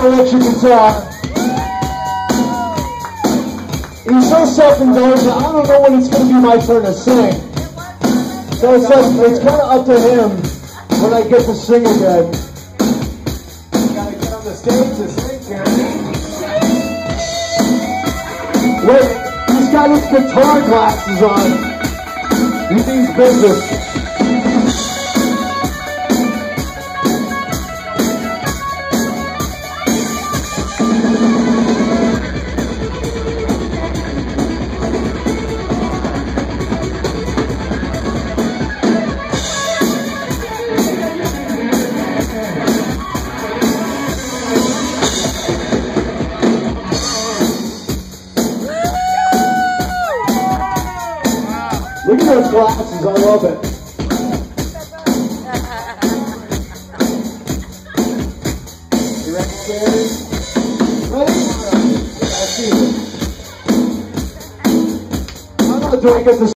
electric guitar. He's so self-indulgent, I don't know when it's going to be my turn to sing. So it's like, it's kind of up to him when I get to sing again. You gotta get on the stage to sing, Caterine. Wait, he's got his guitar glasses on. He means business. Look at those glasses, I love it. You ready, Caterine? Ready? Yeah, I see it. I'm not doing it this